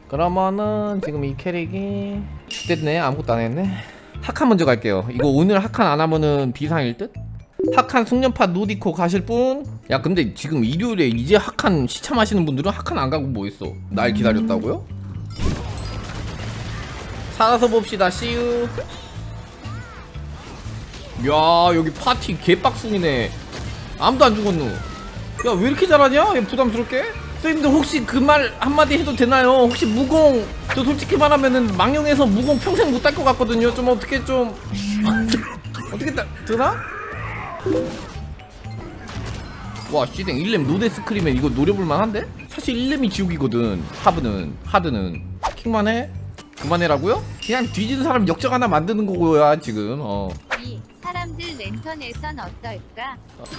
그러면은 지금 이 캐릭이 됐네. 아무것도 안 했네. 하칸 먼저 갈게요. 이거 오늘 하칸 안 하면은 비상일 듯? 하칸 숙련파 노디코 가실 분? 야 근데 지금 일요일에 이제 하칸 시참하시는 분들은 하칸 안 가고 뭐 있어? 날 기다렸다고요? 살아서 봅시다. 씨유. 야 여기 파티 개빡숭이네. 아무도 안 죽었노. 야 왜 이렇게 잘하냐? 얘 부담스럽게? 선생님들 혹시 그 말 한마디 해도 되나요? 혹시 무공 저 솔직히 말하면은 망령에서 무공 평생 못 딸 것 같거든요. 좀 어떻게 좀 어떻게 되나? 와 씨댕 1렘 노데 스크림에 이거 노려볼만 한데? 사실 1렘이 지옥이거든. 하드는 킹만해? 그만해라고요? 그냥 뒤지는 사람 역적 하나 만드는 거고요 지금. 이 사람들 랜턴에선 어떨까?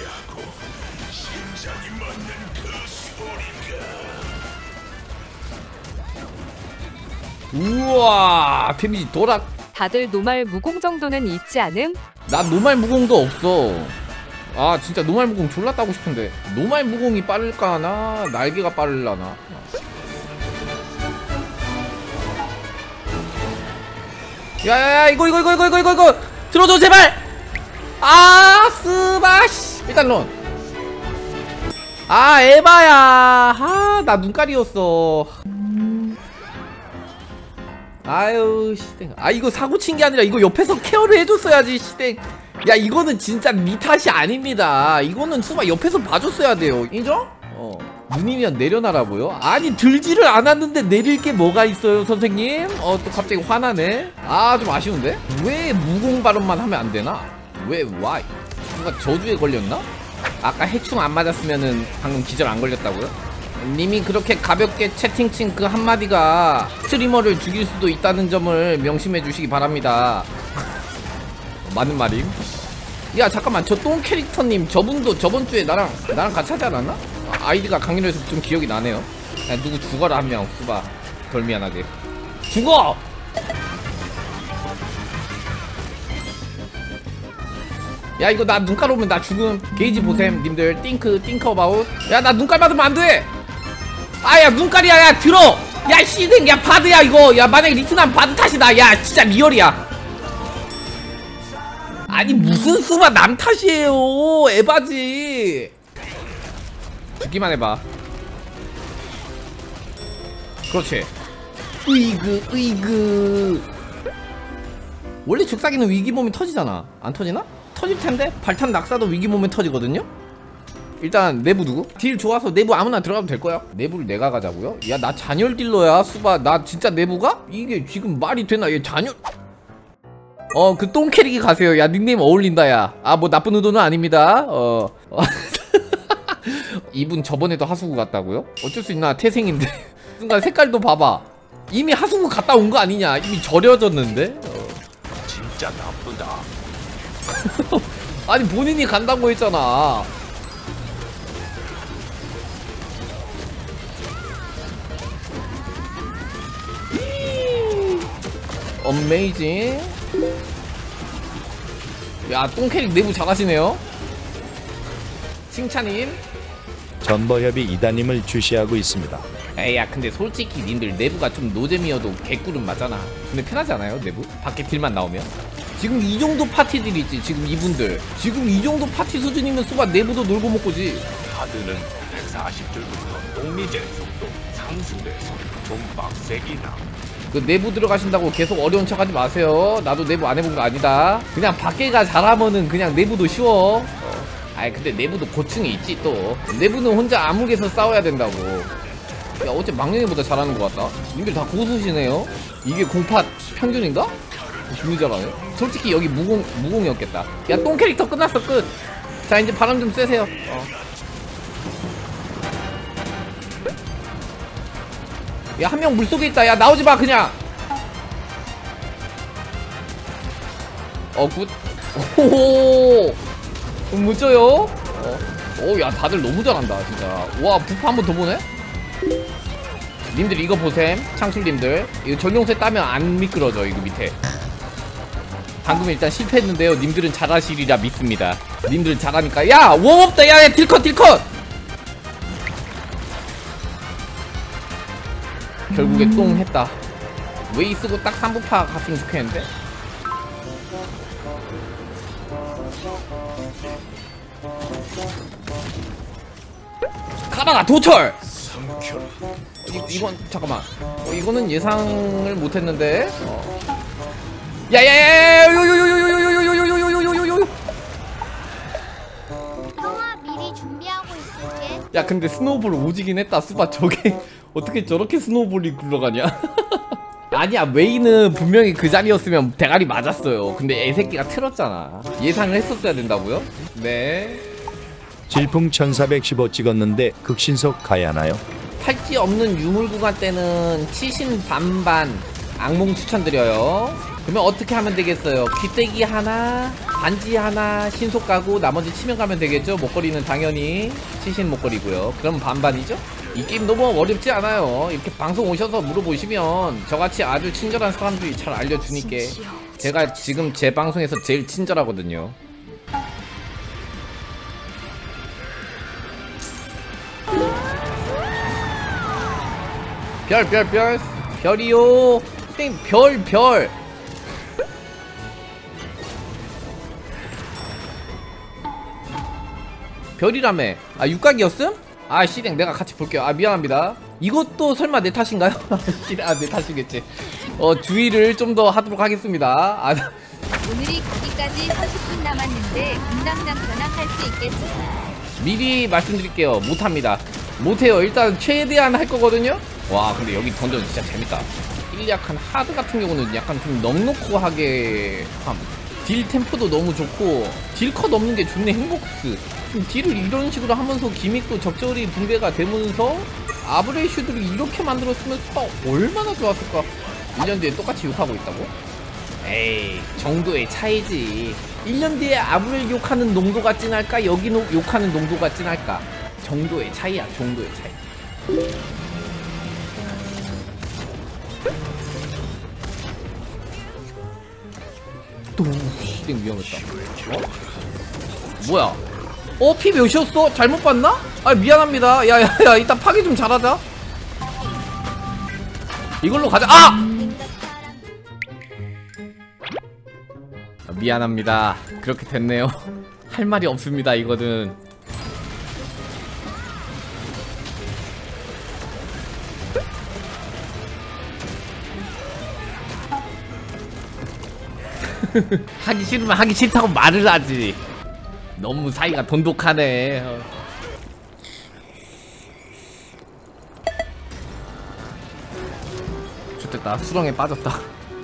우와 데미지 도락. 다들 노말 무공 정도는 있지 않음? 나 노말 무공도 없어. 아 진짜 노말 무공 졸라 따고 싶은데 노말 무공이 빠를까나 날개가 빠를라나. 야야야 이거 들어줘 제발. 아 스바시 일단 런. 아 에바야. 아 나 눈깔이었어. 아유 시댕. 아 이거 사고 친 게 아니라 이거 옆에서 케어를 해줬어야지 시댕. 야 이거는 진짜 니 탓이 아닙니다. 이거는 수바 옆에서 봐줬어야 돼요. 인정? 눈이면 내려놔라고요? 아니 들지를 않았는데 내릴 게 뭐가 있어요 선생님? 또 갑자기 화나네. 아 좀 아쉬운데? 왜 무공 발언만 하면 안 되나? 왜 why? 누가 저주에 걸렸나? 아까 해충 안 맞았으면은 방금 기절 안 걸렸다고요? 님이 그렇게 가볍게 채팅친 그 한마디가 스트리머를 죽일 수도 있다는 점을 명심해 주시기 바랍니다. 맞는 말임. 야 잠깐만 저 똥 캐릭터님 저분도 저번주에 나랑 같이 하지 않았나? 아이디가 강렬해서 좀 기억이 나네요. 야 누구 죽어라 한 명. 수바 덜 미안하게 죽어! 야 이거 나 눈깔 오면 나 죽음. 게이지 보셈 님들. 띵크 어바웃. 야 나 눈깔 받으면 안돼. 아야 눈깔이야. 야 들어. 야 시댕 야 바드야 이거. 야 만약에 리트나면 바드 탓이다. 야 진짜 리얼이야. 아니 무슨 수바 남 탓이에요. 에바지. 죽기만 해봐. 그렇지. 으이그 원래 죽사기는 위기몸이 터지잖아. 안 터지나? 터질텐데? 발탄 낙사도 위기몸에 터지거든요? 일단 내부 누구? 딜 좋아서 내부 아무나 들어가도 될거야. 내부를 내가 가자고요? 야 나 잔열 딜러야 수바. 나 진짜 내부가? 이게 지금 말이 되나? 얘 잔열 그 똥캐릭이 가세요. 야 닉네임 어울린다 야. 아 뭐 나쁜 의도는 아닙니다. 이분 저번에도 하수구 갔다고요? 어쩔 수 있나 태생인데. 순간 색깔도 봐봐. 이미 하수구 갔다 온 거 아니냐. 이미 절여졌는데. 진짜 나쁘다. 아니 본인이 간다고 했잖아. 어메이징. 야 똥캐릭 내부 잘하시네요. 칭찬임. 전버협이 이다님을 주시하고 있습니다. 에이야 근데 솔직히 님들 내부가 좀 노잼이어도 개꿀은 맞잖아. 근데 편하지 않아요 내부? 밖에 딜만 나오면? 지금 이 정도 파티들이 있지. 지금 이분들 지금 이 정도 파티 수준이면 수바 내부도 놀고 먹고지. 하드는 140줄부터 동리제 속도 상승돼서 좀 빡세기나. 그 내부 들어가신다고 계속 어려운 척 하지 마세요. 나도 내부 안 해본 거 아니다. 그냥 밖에가 잘하면은 그냥 내부도 쉬워. 아이 근데 내부도 고충이 있지 또. 내부는 혼자 암흑에서 싸워야 된다고. 야 어째 망령이보다 잘하는 것 같다. 님들 다 고수시네요. 이게 공팟 평균인가? 기분 잘하네. 솔직히 여기 무공이었겠다. 야 똥 캐릭터 끝났어 끝. 자 이제 바람 좀 쐬세요. 야 한 명 물속에 있다. 야 나오지마 그냥. 굿. 오호 멋져요. 야 다들 너무 잘한다 진짜. 와 부파 한 번 더 보네. 님들 이거 보셈. 창술님들 이거 전용세 따면 안 미끄러져. 이거 밑에 방금 일단 실패했는데요. 님들은 잘하시리라 믿습니다. 님들은 잘하니까. 야 웜업다. 야 딜컷 결국에 똥 했다. 웨이 쓰고 딱 3부파 갔으면 좋겠는데. 가다가 도철! 이건 잠깐만. 이거는 예상을 못했는데. 야야야야! 요요요요요요요요요요요요요요요요! 형아 미리 준비하고 있을게. 야 근데 스노우볼 오지긴 했다. 수바 저게 어떻게 저렇게 스노우볼이 굴러가냐? 아니야, 웨이는 분명히 그 자리였으면 대가리 맞았어요. 근데 애새끼가 틀었잖아. 예상을 했었어야 된다고요? 네. 질풍 1415 찍었는데 극신석 가야 하나요? 팔찌 없는 유물 구간 때는 치신 반반 악몽 추천드려요. 그러면 어떻게 하면 되겠어요? 귀때기 하나, 반지 하나, 신속 가고 나머지 치면 가면 되겠죠? 목걸이는 당연히 치신 목걸이고요. 그럼 반반이죠? 이 게임 너무 어렵지 않아요. 이렇게 방송 오셔서 물어보시면 저같이 아주 친절한 사람들이 잘 알려주니까. 제가 지금 제 방송에서 제일 친절하거든요. 별이요. 땡 별. 별이라며. 아 육각이었음? 아 씨댕 내가 같이 볼게요. 아 미안합니다. 이것도 설마 내 탓인가요? 아 내 탓이겠지. 주의를 좀 더 하도록 하겠습니다. 아 오늘이 가기까지 30분 남았는데 분당장 전환할 수 있겠지? 미리 말씀드릴게요. 못합니다. 못해요. 일단 최대한 할 거거든요. 와 근데 여기 던전 진짜 재밌다. 일리약한 하드 같은 경우는 약간 좀 넉넉하게 함. 딜 템포도 너무 좋고 딜컷 없는 게 좋네. 행복스 좀 딜을 이런 식으로 하면서 기믹도 적절히 분배가 되면서 아브레슈드를 이렇게 만들었으면 얼마나 좋았을까. 1년 뒤에 똑같이 욕하고 있다고? 에이 정도의 차이지. 1년 뒤에 아브렐 욕하는 농도가 진할까 여기 욕하는 농도가 진할까. 정도의 차이야. 정도의 차이. 또 시댕 위험했다. 뭐야? 피 몇이었어? 잘못 봤나? 아 미안합니다. 야야야 이따 파괴 좀 잘하자. 이걸로 가자. 미안합니다. 그렇게 됐네요. 할 말이 없습니다. 이거는 하기 싫으면 하기 싫다고 말을 하지. 너무 사이가 돈독하네. 좋겠다. 수렁에 빠졌다.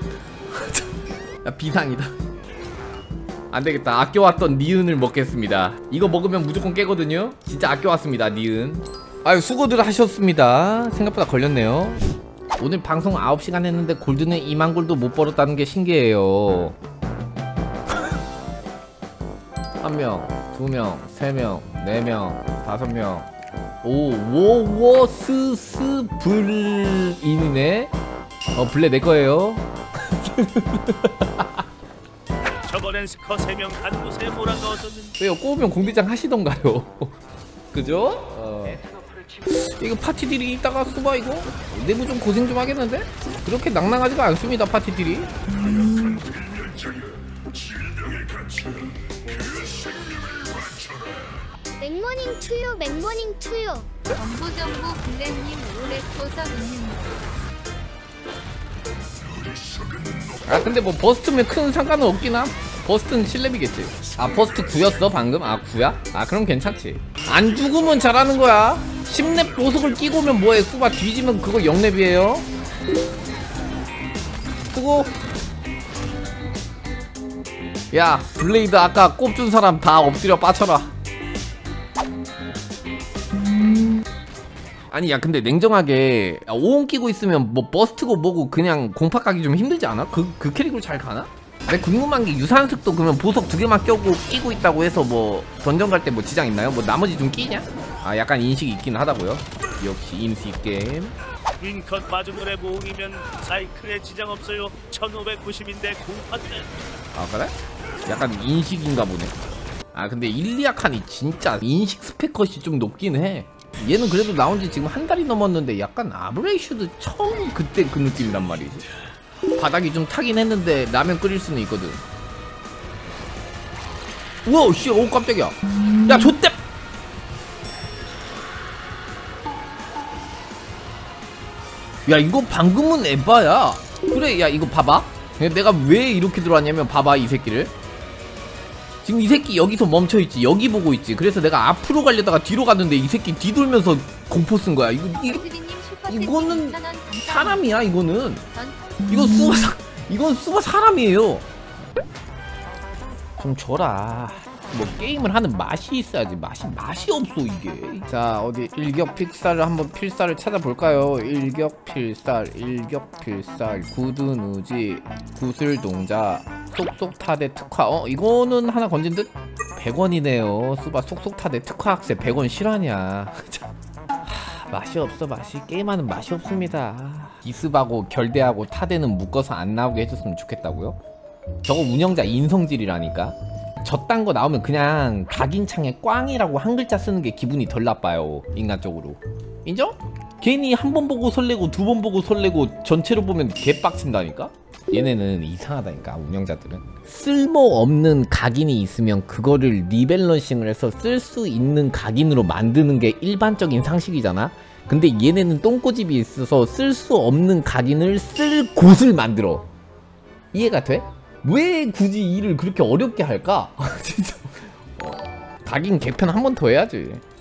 야 비상이다. 안되겠다. 아껴왔던 니은을 먹겠습니다. 이거 먹으면 무조건 깨거든요. 진짜 아껴왔습니다. 니은. 아유 수고들 하셨습니다. 생각보다 걸렸네요. 오늘 방송 9시간 했는데 골드는 2만 골도 못 벌었다는 게 신기해요. 1명, 2명, 3명, 4명, 5명. 오워워스스 불인이네. 블레 내 거예요. 저번엔 스커 3명 한 곳에 몰아넣었었는데 왜요? 꼬우면 공대장 하시던가요? 그죠? 이거 파티들이 이따가 수바 이거 내부 좀 고생 좀 하겠는데? 그렇게 낭낭하지가 않습니다. 파티들이. 맥모닝 투유 맥모닝 투유. 정부 블랙님 오래토서 있는. 아 근데 뭐 버스트면 큰 상관은 없긴 함. 버스트는 7렙이겠지. 아 버스트 9였어 방금? 아 9야? 아 그럼 괜찮지. 안 죽으면 잘하는 거야. 10렙 보석을 끼고 오면 뭐해. 수바 뒤지면 그거 0렙이에요. 수고. 야 블레이드 아까 꼽준 사람 다 엎드려 빠쳐라. 아니 야 근데 냉정하게 5원 끼고 있으면 뭐 버스트고 뭐고 그냥 공파 가기 좀 힘들지 않아? 그 캐릭으로 잘 가나? 내가 궁금한 게 유산습도 그러면 보석 2개만 끼고 있다고 해서 뭐 던전 갈 때 뭐 지장 있나요? 뭐 나머지 좀 끼냐? 아 약간 인식이 있긴 하다고요. 역시 인식 게임. 윙컷 마주물의 모험이면 사이클에 지장 없어요. 1590인데 공파 때. 아 그래? 약간 인식인가 보네. 아 근데 일리아칸이 진짜 인식 스펙 컷이 좀 높긴 해. 얘는 그래도 나온 지 지금 한 달이 넘었는데 약간 아브레이슈드 처음 그때 그 느낌이란 말이지. 바닥이 좀 타긴 했는데 라면 끓일 수는 있거든. 우와 씨, 오 깜짝이야. 야 좆대. 야 이거 방금은 에바야. 그래 야 이거 봐봐. 내가 왜 이렇게 들어왔냐면 봐봐 이 새끼를. 지금 이 새끼 여기서 멈춰있지. 여기 보고 있지. 그래서 내가 앞으로 가려다가 뒤로 갔는데 이 새끼 뒤돌면서 공포 쓴 거야. 이거는 사람이야. 이거는 이건 수바 사람이에요. 좀 줘라. 뭐 게임을 하는 맛이 있어야지. 맛이 없어 이게. 자 어디 일격필살을 한번 필살을 찾아볼까요? 일격필살 굳은우지 구슬동자 속속타대 특화. 이거는 하나 건진 듯? 100원이네요 수바. 속속타대 특화 학세 100원 실화냐. 맛이 없어. 맛이 게임하는 맛이 없습니다. 기습하고 결대하고 타대는 묶어서 안 나오게 해줬으면 좋겠다고요? 저거 운영자 인성질이라니까. 저딴 거 나오면 그냥 각인창에 꽝이라고 한 글자 쓰는 게 기분이 덜 나빠요 인간적으로. 인정? 괜히 한 번 보고 설레고 두 번 보고 설레고 전체로 보면 개빡친다니까? 얘네는 이상하다니까 운영자들은. 쓸모없는 각인이 있으면 그거를 리밸런싱을 해서 쓸 수 있는 각인으로 만드는 게 일반적인 상식이잖아? 근데 얘네는 똥꼬집이 있어서 쓸 수 없는 각인을 쓸 곳을 만들어. 이해가 돼? 왜 굳이 일을 그렇게 어렵게 할까? 진짜. 각인 개편 한 번 더 해야지.